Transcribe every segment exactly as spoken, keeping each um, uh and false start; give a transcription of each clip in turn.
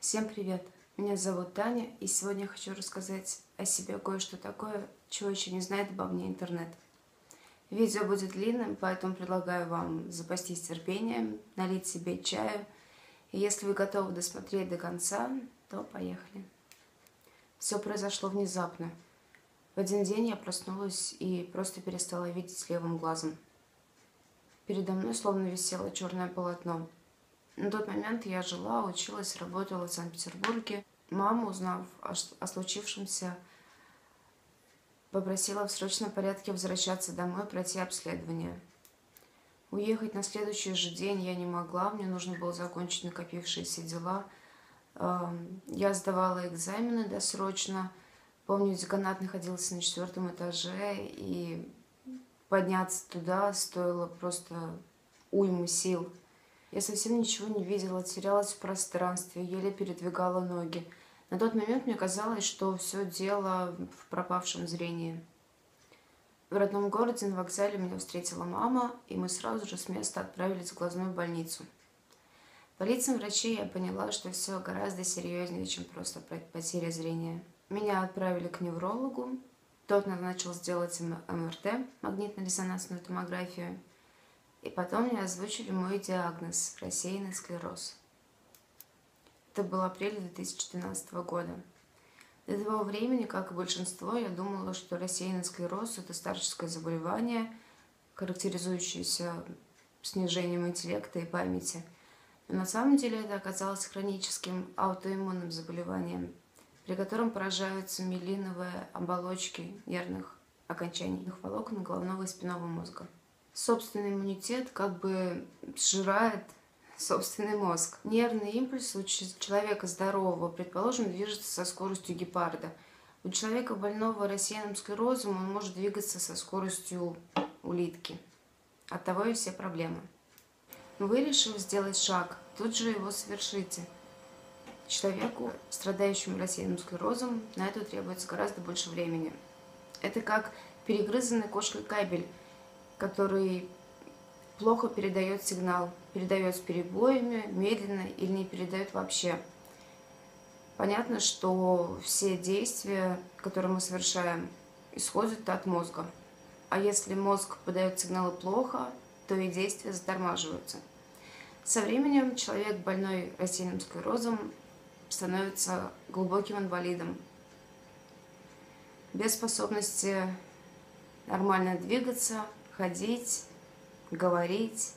Всем привет! Меня зовут Таня, и сегодня я хочу рассказать о себе кое-что такое, чего еще не знает обо мне интернет. Видео будет длинным, поэтому предлагаю вам запастись терпением, налить себе чаю, и если вы готовы досмотреть до конца, то поехали. Все произошло внезапно. В один день я проснулась и просто перестала видеть левым глазом. Передо мной словно висело черное полотно. На тот момент я жила, училась, работала в Санкт-Петербурге. Мама, узнав о, о случившемся, попросила в срочном порядке возвращаться домой, пройти обследование. Уехать на следующий же день я не могла, мне нужно было закончить накопившиеся дела. Я сдавала экзамены досрочно. Помню, деканат находился на четвертом этаже, и подняться туда стоило просто уйму сил. Я совсем ничего не видела, терялась в пространстве, еле передвигала ноги. На тот момент мне казалось, что все дело в пропавшем зрении. В родном городе на вокзале меня встретила мама, и мы сразу же с места отправились в глазную больницу. По лицам врачей я поняла, что все гораздо серьезнее, чем просто потеря зрения. Меня отправили к неврологу, тот назначил сделать эм эр тэ, магнитно-резонансную томографию. И потом мне озвучили мой диагноз – рассеянный склероз. Это был апрель две тысячи двенадцатого года. До того времени, как и большинство, я думала, что рассеянный склероз – это старческое заболевание, характеризующееся снижением интеллекта и памяти. Но на самом деле это оказалось хроническим аутоиммунным заболеванием, при котором поражаются миелиновые оболочки нервных окончаний волокон головного и спинного мозга. Собственный иммунитет как бы сжирает собственный мозг. Нервный импульс у человека здорового, предположим, движется со скоростью гепарда. У человека больного рассеянным склерозом он может двигаться со скоростью улитки. Оттого и все проблемы. Вы решили сделать шаг, тут же его совершите. Человеку, страдающему рассеянным склерозом, на это требуется гораздо больше времени. Это как перегрызанный кошкой кабель, который плохо передает сигнал, передает с перебоями, медленно или не передает вообще. Понятно, что все действия, которые мы совершаем, исходят от мозга. А если мозг подает сигналы плохо, то и действия затормаживаются. Со временем человек, больной рассеянным склерозом, становится глубоким инвалидом, без способности нормально двигаться, ходить, говорить.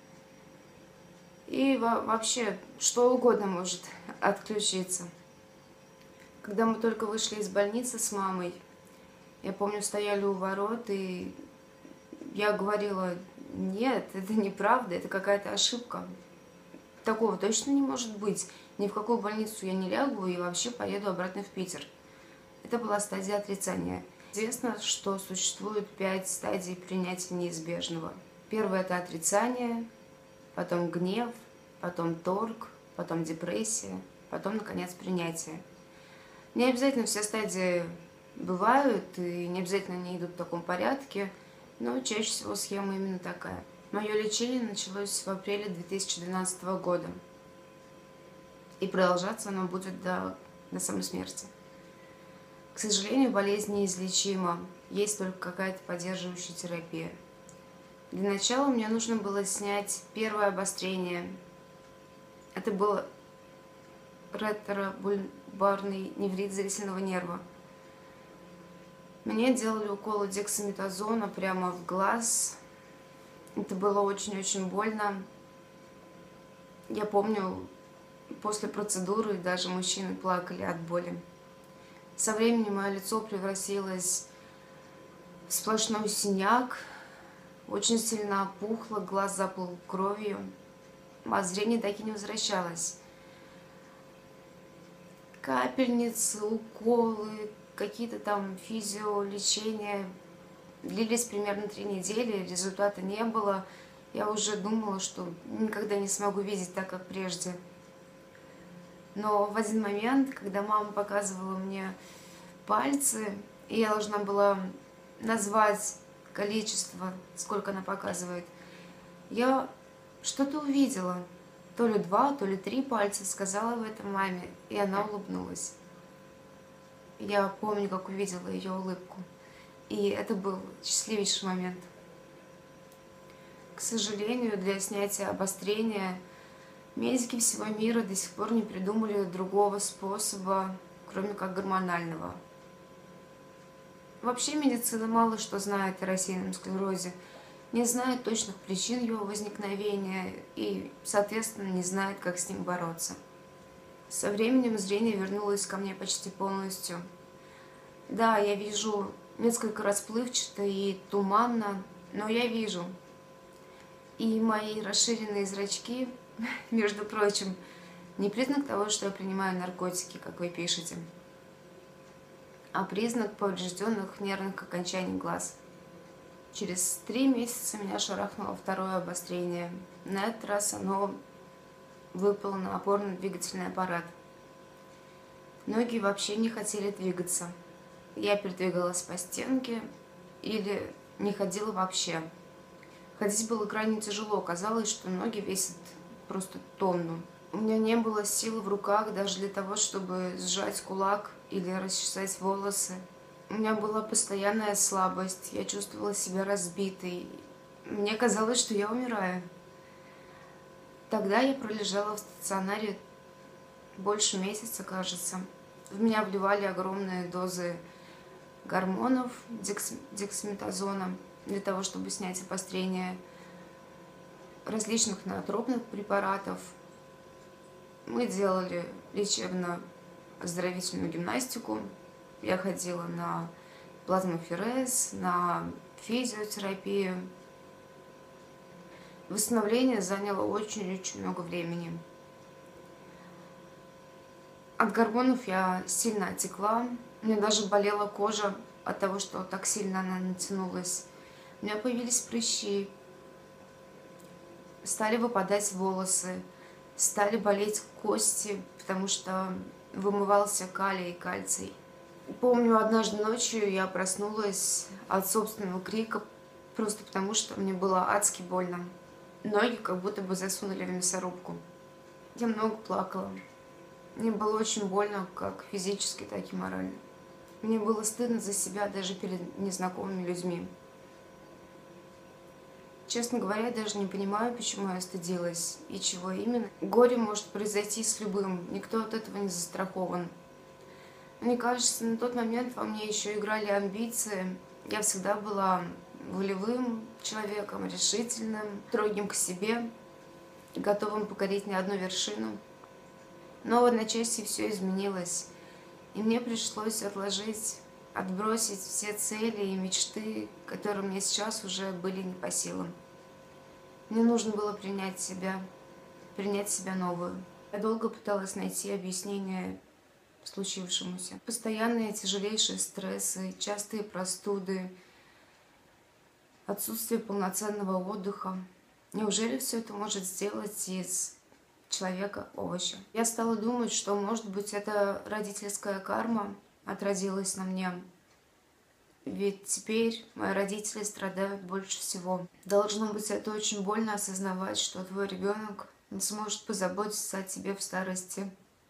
И вообще что угодно может отключиться. Когда мы только вышли из больницы с мамой, я помню, стояли у ворот, и я говорила: нет, это неправда, это какая-то ошибка. Такого точно не может быть. Ни в какую больницу я не лягу и вообще поеду обратно в Питер. Это была стадия отрицания. Известно, что существует пять стадий принятия неизбежного. Первое – это отрицание, потом гнев, потом торг, потом депрессия, потом, наконец, принятие. Не обязательно все стадии бывают, и не обязательно они идут в таком порядке, но чаще всего схема именно такая. Мое лечение началось в апреле две тысячи двенадцатого года, и продолжаться оно будет до, до самой смерти. К сожалению, болезнь неизлечима, есть только какая-то поддерживающая терапия. Для начала мне нужно было снять первое обострение. Это был ретробульбарный неврит зрительного нерва. Мне делали уколы дексаметазона прямо в глаз. Это было очень-очень больно. Я помню, после процедуры даже мужчины плакали от боли. Со временем мое лицо превратилось в сплошной синяк, очень сильно опухло, глаз заплыл кровью, а зрение так и не возвращалось. Капельницы, уколы, какие-то там физиолечения длились примерно три недели, результата не было. Я уже думала, что никогда не смогу видеть так, как прежде. Но в один момент, когда мама показывала мне пальцы, и я должна была назвать количество, сколько она показывает, я что-то увидела. то ли два, то ли три пальца, сказала в этом маме, и она улыбнулась. Я помню, как увидела ее улыбку, и это был счастливейший момент. К сожалению, для снятия обострения медики всего мира до сих пор не придумали другого способа, кроме как гормонального. Вообще медицина мало что знает о рассеянном склерозе, не знает точных причин его возникновения и, соответственно, не знает, как с ним бороться. Со временем зрение вернулось ко мне почти полностью. Да, я вижу несколько расплывчато и туманно, но я вижу. И мои расширенные зрачки, между прочим, не признак того, что я принимаю наркотики, как вы пишете, а признак поврежденных нервных окончаний глаз. Через три месяца меня шарахнуло второе обострение. На этот раз оно выпало на опорно-двигательный аппарат. Ноги вообще не хотели двигаться. Я передвигалась по стенке или не ходила вообще. Ходить было крайне тяжело, казалось, что ноги весят просто тонну. У меня не было сил в руках даже для того, чтобы сжать кулак или расчесать волосы. У меня была постоянная слабость, я чувствовала себя разбитой. Мне казалось, что я умираю. Тогда я пролежала в стационаре больше месяца, кажется. В меня вливали огромные дозы гормонов, декс... дексаметазона, для того, чтобы снять обострение, различных ноотропных препаратов. Мы делали лечебно-оздоровительную гимнастику. Я ходила на плазмоферез, на физиотерапию. Восстановление заняло очень-очень много времени. От гормонов я сильно отекла. У меня даже болела кожа от того, что так сильно она натянулась. У меня появились прыщи, стали выпадать волосы, стали болеть кости, потому что вымывался калий и кальций. Помню, однажды ночью я проснулась от собственного крика, просто потому что мне было адски больно. Ноги как будто бы засунули в мясорубку. Я много плакала. Мне было очень больно, как физически, так и морально. Мне было стыдно за себя даже перед незнакомыми людьми. Честно говоря, я даже не понимаю, почему я стыдилась и чего именно. Горе может произойти с любым, никто от этого не застрахован. Мне кажется, на тот момент во мне еще играли амбиции. Я всегда была волевым человеком, решительным, строгим к себе, готовым покорить не одну вершину. Но в одночасье все изменилось, и мне пришлось отложить, отбросить все цели и мечты, которые мне сейчас уже были не по силам. Мне нужно было принять себя, принять себя новую. Я долго пыталась найти объяснение случившемуся. Постоянные тяжелейшие стрессы, частые простуды, отсутствие полноценного отдыха. Неужели все это может сделать из человека овоща? Я стала думать, что, может быть, это родительская карма отразилась на мне. Ведь теперь мои родители страдают больше всего. Должно быть, это очень больно осознавать, что твой ребенок не сможет позаботиться о тебе в старости.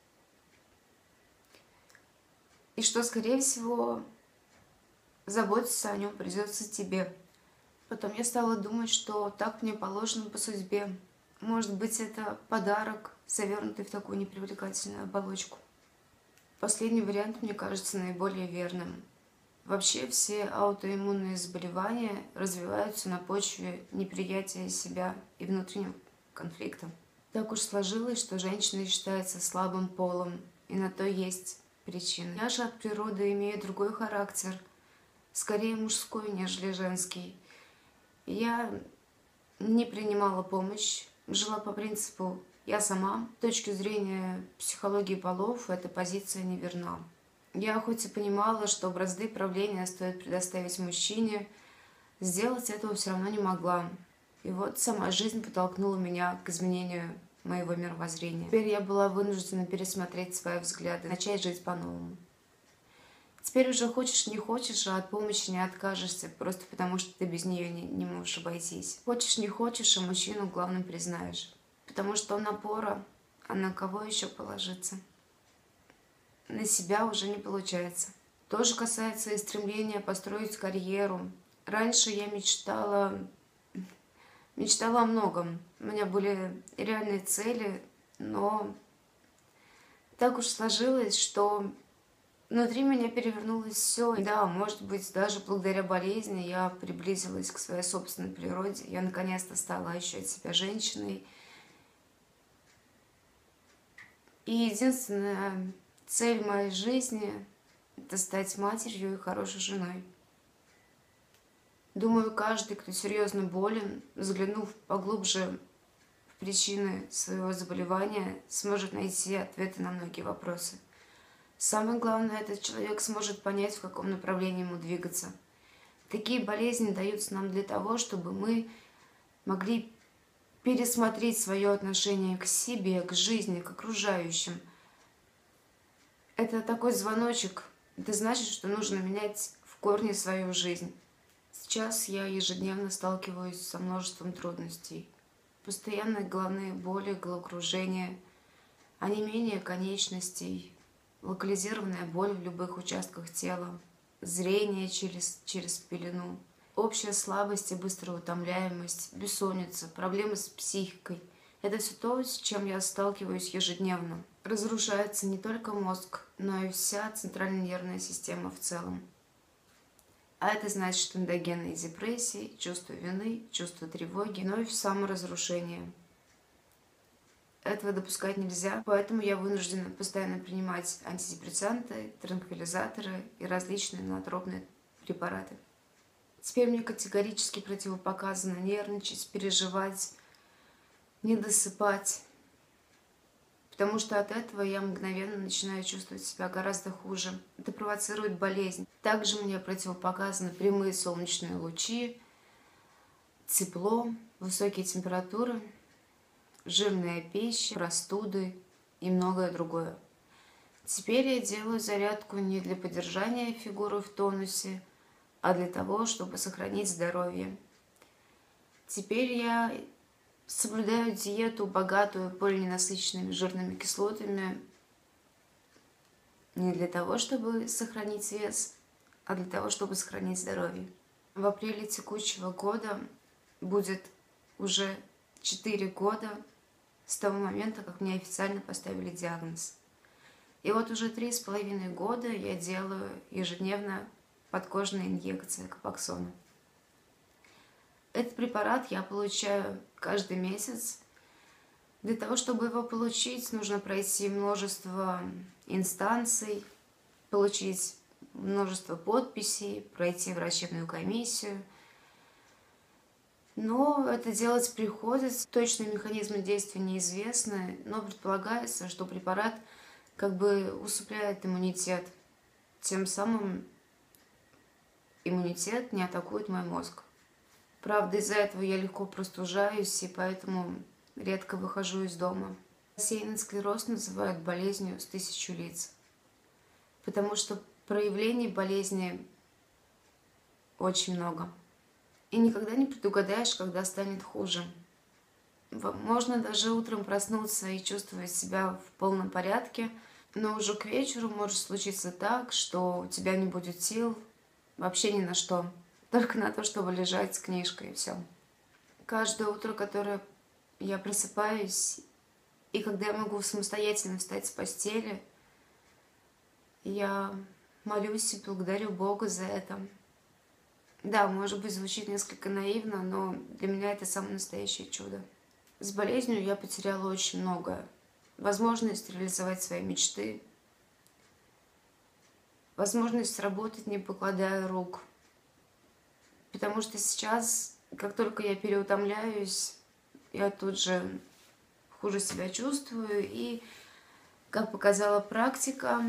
И что, скорее всего, заботиться о нем придется тебе. Потом я стала думать, что так мне положено по судьбе. Может быть, это подарок, завернутый в такую непривлекательную оболочку. Последний вариант мне кажется наиболее верным. Вообще все аутоиммунные заболевания развиваются на почве неприятия себя и внутреннего конфликта. Так уж сложилось, что женщина считается слабым полом, и на то есть причины. Я же от природы имею другой характер, скорее мужской, нежели женский. Я не принимала помощь, жила по принципу «я сама». С точки зрения психологии полов эта позиция неверна. Я хоть и понимала, что бразды правления стоит предоставить мужчине, сделать этого все равно не могла. И вот сама жизнь подтолкнула меня к изменению моего мировоззрения. Теперь я была вынуждена пересмотреть свои взгляды, начать жить по-новому. Теперь уже хочешь не хочешь, а от помощи не откажешься, просто потому что ты без нее не, не можешь обойтись. Хочешь не хочешь, а мужчину главным признаешь. потому что он опора, а на кого еще положиться? На себя уже не получается. Тоже касается и стремления построить карьеру. Раньше я мечтала, мечтала о многом. У меня были реальные цели, но так уж сложилось, что внутри меня перевернулось все. Да, может быть, даже благодаря болезни я приблизилась к своей собственной природе. Я наконец-то стала ощущать себя женщиной. И единственная цель моей жизни — это стать матерью и хорошей женой. Думаю, каждый, кто серьезно болен, взглянув поглубже в причины своего заболевания, сможет найти ответы на многие вопросы. Самое главное, этот человек сможет понять, в каком направлении ему двигаться. Такие болезни даются нам для того, чтобы мы могли пересмотреть свое отношение к себе, к жизни, к окружающим. Это такой звоночек. Это значит, что нужно менять в корне свою жизнь. Сейчас я ежедневно сталкиваюсь со множеством трудностей. Постоянные головные боли, головокружение, онемение конечностей, локализированная боль в любых участках тела, зрение через, через пелену, общая слабость и быстрая утомляемость, бессонница, проблемы с психикой. Это все то, с чем я сталкиваюсь ежедневно. Разрушается не только мозг, но и вся центральная нервная система в целом. А это значит эндогенные депрессии, чувство вины, чувство тревоги, но и саморазрушение. Этого допускать нельзя, поэтому я вынуждена постоянно принимать антидепрессанты, транквилизаторы и различные ноотропные препараты. Теперь мне категорически противопоказано нервничать, переживать, не досыпать, потому что от этого я мгновенно начинаю чувствовать себя гораздо хуже. Это провоцирует болезнь. Также мне противопоказаны прямые солнечные лучи, тепло, высокие температуры, жирная пища, простуды и многое другое. Теперь я делаю зарядку не для поддержания фигуры в тонусе, а для того, чтобы сохранить здоровье. Теперь я соблюдаю диету, богатую полиненасыщенными жирными кислотами, не для того, чтобы сохранить вес, а для того, чтобы сохранить здоровье. В апреле текущего года будет уже четыре года с того момента, как мне официально поставили диагноз. И вот уже три с половиной года я делаю ежедневно подкожные инъекции капоксона. Этот препарат я получаю каждый месяц. Для того, чтобы его получить, нужно пройти множество инстанций, получить множество подписей, пройти врачебную комиссию. Но это делать приходится. Точные механизмы действия неизвестны, но предполагается, что препарат как бы усыпляет иммунитет. Тем самым иммунитет не атакует мой мозг. Правда, из-за этого я легко простужаюсь и поэтому редко выхожу из дома. Рассеянный склероз называют болезнью с тысячу лиц, потому что проявлений болезни очень много. И никогда не предугадаешь, когда станет хуже. Можно даже утром проснуться и чувствовать себя в полном порядке, но уже к вечеру может случиться так, что у тебя не будет сил вообще ни на что. Только на то, чтобы лежать с книжкой, и все. Каждое утро, которое я просыпаюсь, и когда я могу самостоятельно встать с постели, я молюсь и благодарю Бога за это. Да, может быть, звучит несколько наивно, но для меня это самое настоящее чудо. С болезнью я потеряла очень многое. Возможность реализовать свои мечты, возможность работать, не покладая рук. Потому что сейчас, как только я переутомляюсь, я тут же хуже себя чувствую. И, как показала практика,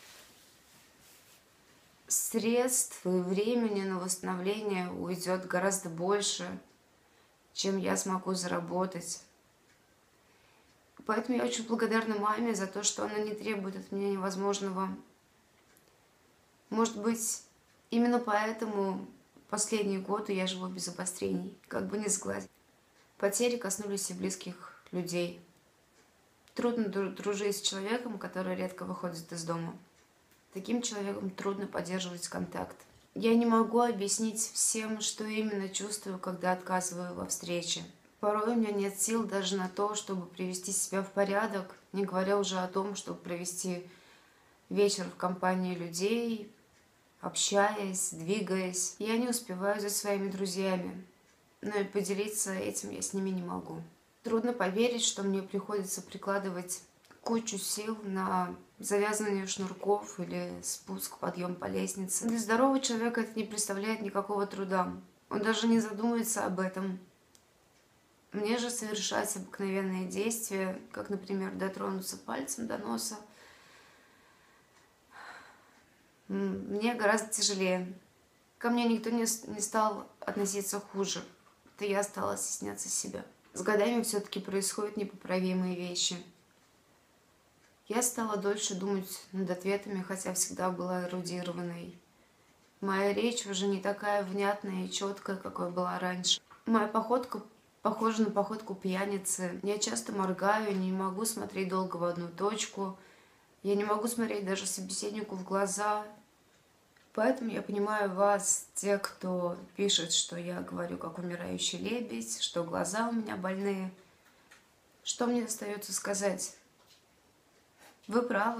средств и времени на восстановление уйдет гораздо больше, чем я смогу заработать. Поэтому я очень благодарна маме за то, что она не требует от меня невозможного. Может быть, именно поэтому последние годы я живу без обострений, как бы не сгладить. Потери коснулись и близких людей. Трудно дружить с человеком, который редко выходит из дома. Таким человеком трудно поддерживать контакт. Я не могу объяснить всем, что именно чувствую, когда отказываю во встрече. Порой у меня нет сил даже на то, чтобы привести себя в порядок, не говоря уже о том, чтобы провести вечер в компании людей, общаясь, двигаясь. Я не успеваю за своими друзьями, но и поделиться этим я с ними не могу. Трудно поверить, что мне приходится прикладывать кучу сил на завязывание шнурков или спуск, подъем по лестнице. Для здорового человека это не представляет никакого труда. Он даже не задумывается об этом. Мне же совершать обыкновенные действия, как, например, дотронуться пальцем до носа, мне гораздо тяжелее. Ко мне никто не, не стал относиться хуже. Это я стала стесняться себя. С годами все-таки происходят непоправимые вещи. Я стала дольше думать над ответами, хотя всегда была эрудированной. Моя речь уже не такая внятная и четкая, какой была раньше. Моя походка похожа на походку пьяницы. Я часто моргаю, не могу смотреть долго в одну точку. Я не могу смотреть даже собеседнику в глаза. Поэтому я понимаю вас, те, кто пишет, что я говорю как умирающий лебедь, что глаза у меня больные. Что мне остается сказать? Вы правы.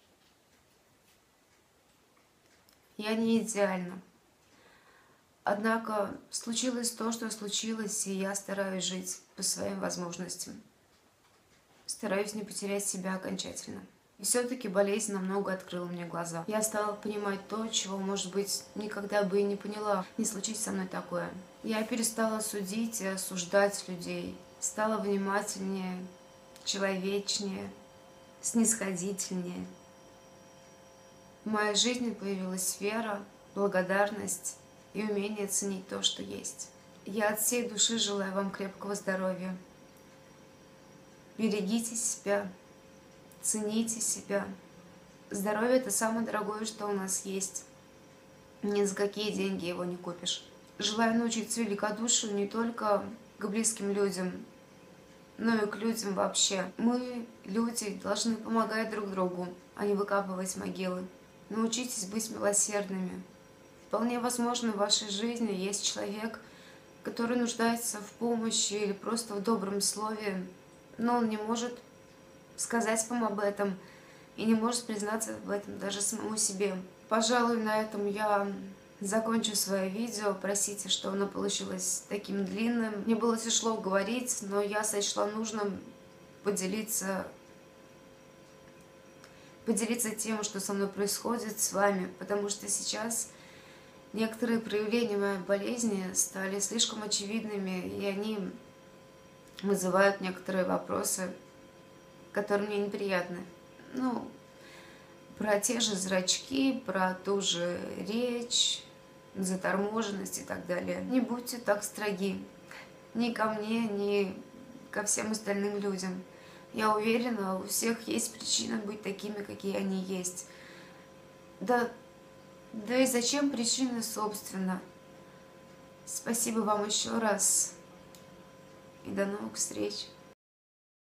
Я не идеальна. Однако случилось то, что случилось, и я стараюсь жить по своим возможностям. Стараюсь не потерять себя окончательно. И все-таки болезнь намного открыла мне глаза. Я стала понимать то, чего, может быть, никогда бы и не поняла. Не случись со мной такое. Я перестала судить и осуждать людей. Стала внимательнее, человечнее, снисходительнее. В моей жизни появилась вера, благодарность и умение ценить то, что есть. Я от всей души желаю вам крепкого здоровья. Берегите себя, цените себя. Здоровье – это самое дорогое, что у нас есть. Ни за какие деньги его не купишь. Желаю научиться великодушию не только к близким людям, но и к людям вообще. Мы, люди, должны помогать друг другу, а не выкапывать могилы. Научитесь быть милосердными. Вполне возможно, в вашей жизни есть человек, который нуждается в помощи или просто в добром слове, но он не может сказать вам об этом и не может признаться в этом даже самому себе. Пожалуй, на этом я закончу свое видео. Простите, что оно получилось таким длинным. Мне было тяжело говорить, но я сочла нужным поделиться, поделиться тем, что со мной происходит с вами, потому что сейчас некоторые проявления моей болезни стали слишком очевидными, и они вызывают некоторые вопросы, которые мне неприятны. Ну, про те же зрачки, про ту же речь, заторможенность и так далее. Не будьте так строги ни ко мне, ни ко всем остальным людям. Я уверена, у всех есть причина быть такими, какие они есть. Да, да и зачем причины, собственно? Спасибо вам еще раз и до новых встреч.